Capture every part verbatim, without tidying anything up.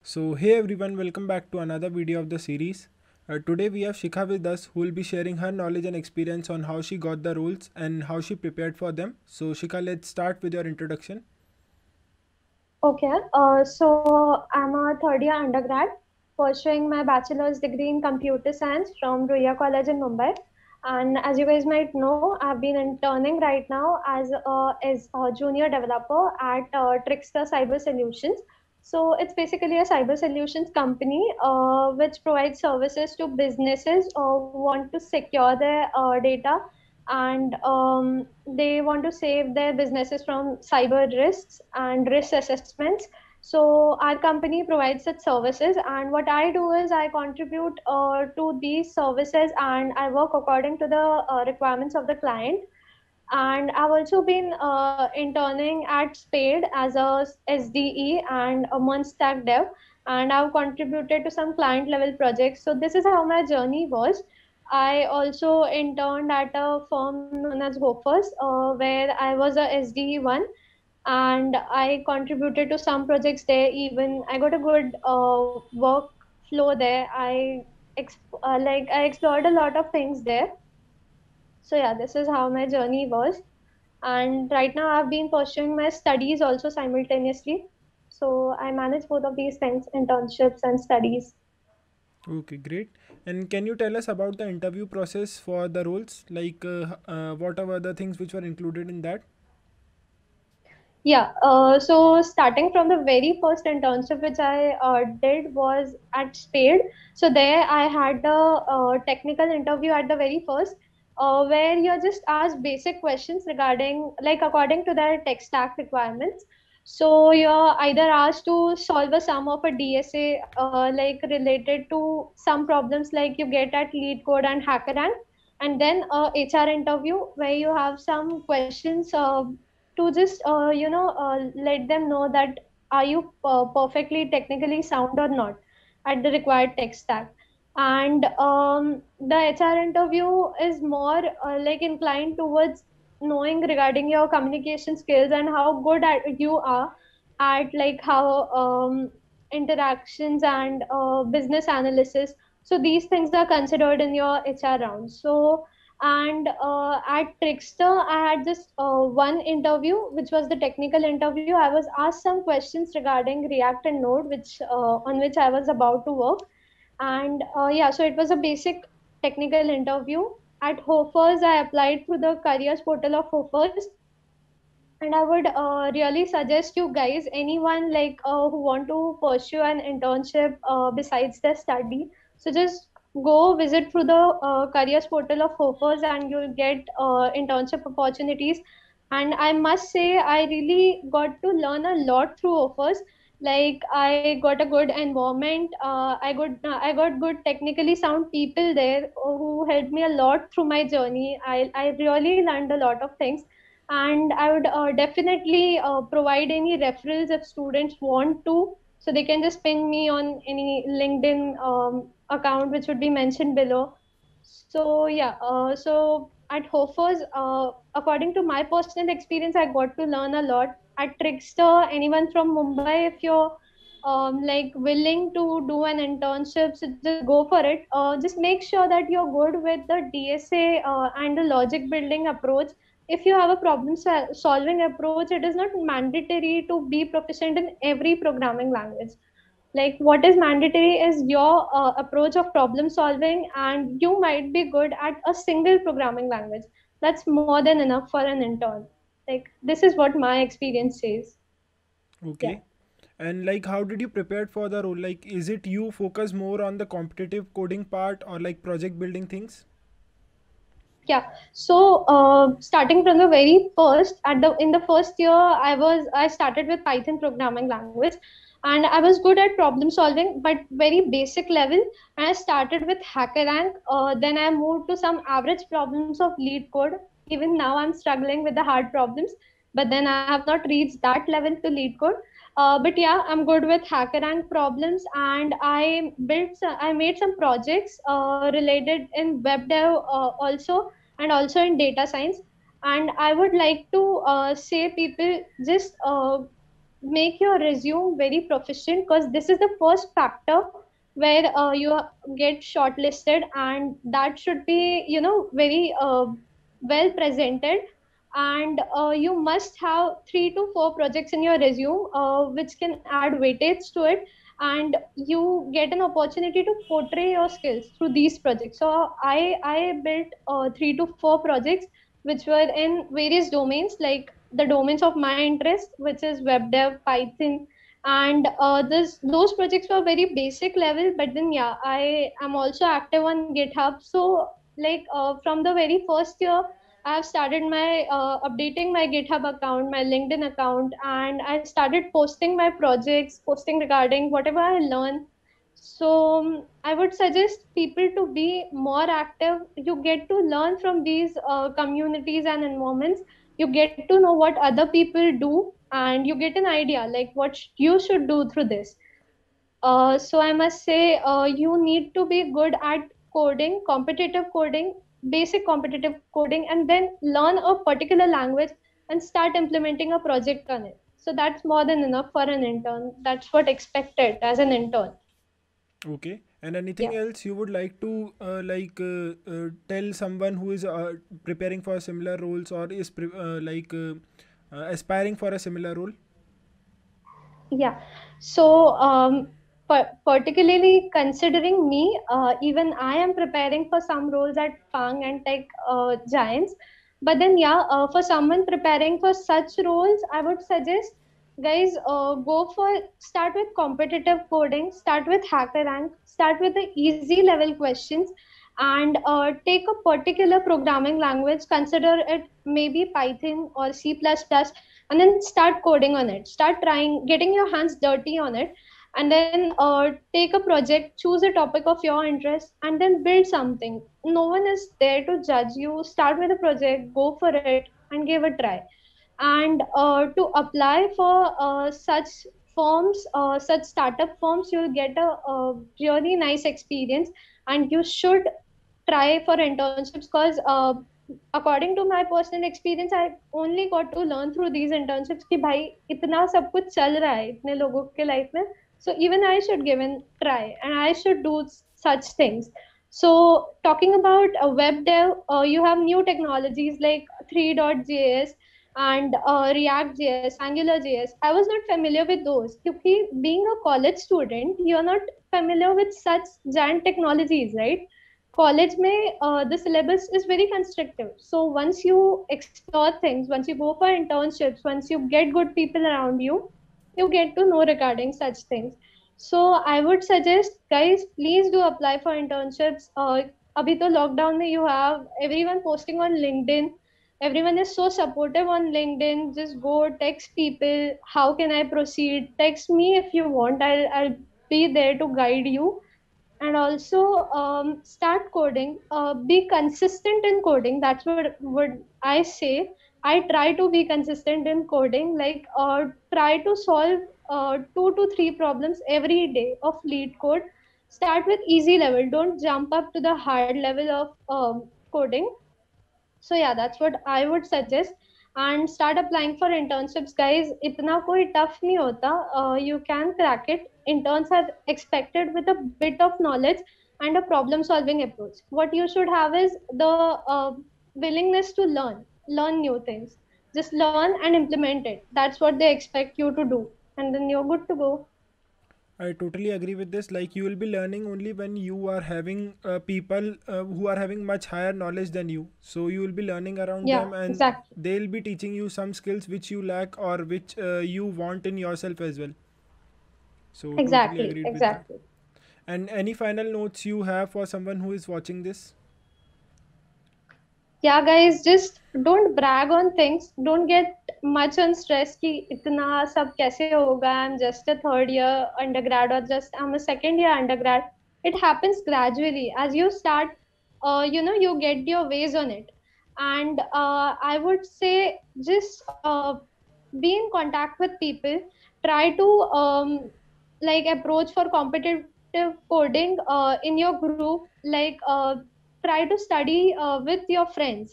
So, hey everyone, welcome back to another video of the series. Uh, today we have Shikha with us who will be sharing her knowledge and experience on how she got the roles and how she prepared for them. So, Shikha, let's start with your introduction. Okay, uh, so I'm a third year undergrad pursuing my bachelor's degree in computer science from Ruia College in Mumbai. And as you guys might know, I've been interning right now as a, as a junior developer at uh, Trickster Cyber Solutions. So it's basically a cyber solutions company uh, which provides services to businesses who want to secure their uh, data and um, they want to save their businesses from cyber risks and risk assessments. So our company provides such services, and what I do is I contribute uh, to these services and I work according to the uh, requirements of the client. And I've also been uh, interning at Spade as a S D E and a Munstack dev, and I've contributed to some client level projects. So this is how my journey was. I also interned at a firm known as Gophers, uh, where I was a S D E one, and I contributed to some projects there. Even I got a good uh, work flow there. I exp- uh, like I explored a lot of things there. So yeah, this is how my journey was. And right now I've been pursuing my studies also simultaneously. So I manage both of these things, internships and studies. Okay, great. And can you tell us about the interview process for the roles? Like, uh, uh, what are the things which were included in that? Yeah, uh, so starting from the very first internship which I uh, did was at Spade. So there I had the uh, technical interview at the very first, uh, where you're just asked basic questions regarding, like according to their tech stack requirements. So you're either asked to solve a sum of a D S A, uh, like related to some problems like you get at Lead Code and HackerRank, and then a H R interview where you have some questions. Uh, to just uh, you know uh, let them know that are you uh, perfectly technically sound or not at the required tech stack. And um, the HR interview is more uh, like inclined towards knowing regarding your communication skills and how good at you are at like how um, interactions and uh, business analysis. So these things are considered in your HR round. So and uh, at Trickster I had just uh, one interview which was the technical interview. I was asked some questions regarding React and Node, which uh, on which I was about to work. And uh, yeah, so it was a basic technical interview. At Hofers I applied through the careers portal of Hofers, and I would uh, really suggest you guys, anyone like uh, who want to pursue an internship uh, besides their study, so just go visit through the uh, careers portal of Hopers and you'll get uh, internship opportunities. And I must say, I really got to learn a lot through offers. Like I got a good environment. Uh, I got I got good technically sound people there who helped me a lot through my journey. I I really learned a lot of things, and I would uh, definitely uh, provide any referrals if students want to. So they can just ping me on any LinkedIn um, account, which would be mentioned below. So yeah, uh, so at Hofers, uh, according to my personal experience, I got to learn a lot. At Trickster, anyone from Mumbai, if you're um, like willing to do an internship, so just go for it. Uh, just make sure that you're good with the D S A uh, and the logic building approach. If you have a problem sol- solving approach, it is not mandatory to be proficient in every programming language. Like what is mandatory is your uh, approach of problem solving, and you might be good at a single programming language. That's more than enough for an intern. Like this is what my experience says. Yeah. Okay. And like, how did you prepare for the role? Like, is it you focus more on the competitive coding part or like project building things? Yeah. So, uh, starting from the very first, at the in the first year, I was I started with Python programming language, and I was good at problem solving, but very basic level. And I started with HackerRank. Uh, then I moved to some average problems of Lead Code. Even now, I'm struggling with the hard problems, but then I have not reached that level to Lead Code. Uh, but yeah, I'm good with HackerRank problems, and I built, some, I made some projects uh, related in web dev uh, also, and also in data science. And I would like to uh, say people just uh, make your resume very proficient, because this is the first factor where uh, you get shortlisted, and that should be, you know, very uh, well presented. And uh, you must have three to four projects in your resume, uh, which can add weightage to it, and you get an opportunity to portray your skills through these projects. So i i built uh, three to four projects which were in various domains, like the domains of my interest, which is web dev, Python. And uh, this those projects were very basic level, but then yeah, I am also active on GitHub. So like uh, from the very first year, I have started my uh, updating my GitHub account, my LinkedIn account, and I started posting my projects, posting regarding whatever I learn. So um, I would suggest people to be more active. You get to learn from these uh, communities and environments. You get to know what other people do, and you get an idea like what sh- you should do through this. Uh, so I must say, uh, you need to be good at coding, competitive coding, basic competitive coding, and then learn a particular language and start implementing a project on it. So that's more than enough for an intern. That's what expected as an intern. Okay. And anything Yeah. else you would like to uh, like uh, uh, tell someone who is uh, preparing for similar roles or is pre- uh, like uh, uh, aspiring for a similar role? Yeah. So, um, par- particularly considering me, uh, even I am preparing for some roles at Fang and Tech uh, Giants. But then, yeah, uh, for someone preparing for such roles, I would suggest guys uh, go for start with competitive coding, start with HackerRank, start with the easy level questions, and uh, take a particular programming language. Consider it maybe Python or C plus plus, and then start coding on it, start trying getting your hands dirty on it, and then uh, take a project, choose a topic of your interest, and then build something. No one is there to judge you. Start with a project, go for it, and give a try. And uh, to apply for uh, such firms, uh, such startup firms, you'll get a, a really nice experience. And you should try for internships, because uh, according to my personal experience, I only got to learn through these internships कि भाई इतना सब कुछ चल रहा है इतने लोगों के लाइफ में. So even I should give a try, and I should do such things. So talking about uh, web dev, uh, you have new technologies like three.js and uh, React.js, AngularJS. I was not familiar with those because being a college student, you're not familiar with such giant technologies, right? College में uh, the syllabus is very constrictive. So once you explore things, once you go for internships, once you get good people around you, you get to know regarding such things. So I would suggest guys, please do apply for internships. Uh, अभी तो lockdown में you have everyone posting on LinkedIn. Everyone is so supportive on LinkedIn. Just go text people. How can I proceed? Text me if you want. I'll I'll be there to guide you. And also um, start coding, uh, be consistent in coding. That's what would I say. I try to be consistent in coding, like uh, try to solve uh, two to three problems every day of lead code. Start with easy level, don't jump up to the hard level of um, coding. So yeah, that's what I would suggest. And start applying for internships, guys. Itna koi tough nahi hota. Uh, you can crack it. Interns are expected with a bit of knowledge and a problem solving approach. What you should have is the uh, willingness to learn, learn new things. Just learn and implement it. That's what they expect you to do, and then you're good to go. I totally agree with this. Like, you will be learning only when you are having uh, people uh, who are having much higher knowledge than you. So you will be learning around Yeah, them, and exactly. they'll be teaching you some skills which you lack or which uh, you want in yourself as well. So totally Exactly, agreed with that. exactly. And any final notes you have for someone who is watching this? Yeah, guys, just don't brag on things. Don't get much on stress कि इतना सब कैसे होगा. I'm just a third year undergrad, or just I'm a second year undergrad. It happens gradually as you start. Uh, you know, you get your ways on it. And uh, I would say just uh, be in contact with people. Try to um, like approach for competitive coding uh, in your group. Like uh, try to study uh, with your friends.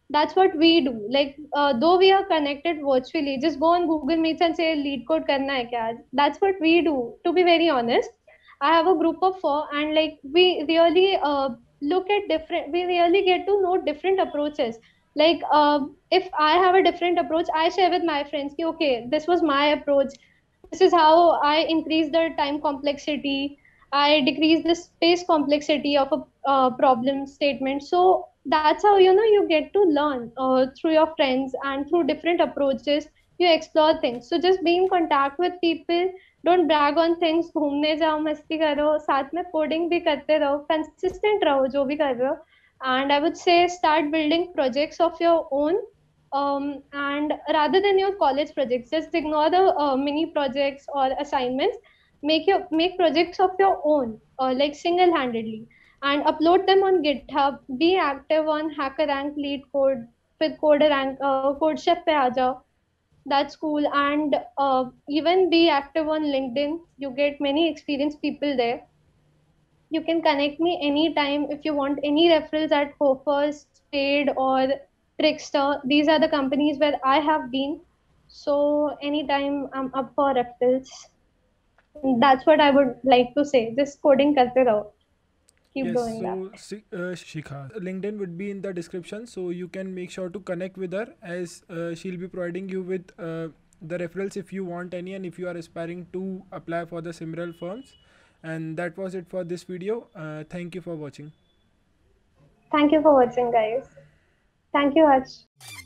That's what we do. Like, uh, though we are connected virtually, just go on Google Meets and say lead code karna hai kya? That's what we do. To be very honest, I have a group of four, and like we really uh, look at different. We really get to know different approaches. Like, uh, if I have a different approach, I share with my friends. Ki, okay, this was my approach. This is how I increase the time complexity. I decrease the space complexity of a uh, problem statement. So that's how, you know, you get to learn uh, through your friends and through different approaches. You explore things. So just be in contact with people. Don't brag on things. घूमने जाओ, मस्ती करो, साथ में coding भी करते रहो, consistent रहो जो भी कर रहे हो. And I would say start building projects of your own. Um, and rather than your college projects, just ignore the uh, mini projects or assignments. Make your make projects of your own, uh, like single-handedly, and upload them on GitHub. Be active on HackerRank, Lead Code, with CoderRank, uh, CodeChef पे आ जाओ. That's cool. And uh, even be active on LinkedIn. You get many experienced people there. You can connect me anytime if you want any referrals at Hofers, Spade, or Trickster. These are the companies where I have been. So anytime I'm up for referrals. That's what I would like to say. Just coding karte raho. Keep Yes, doing that. so Si- uh, Shikha, LinkedIn would be in the description, so you can make sure to connect with her, as uh, she'll be providing you with uh, the referrals if you want any, and if you are aspiring to apply for the similar firms. And that was it for this video. Uh, thank you for watching. Thank you for watching, guys. Thank you, Hutch.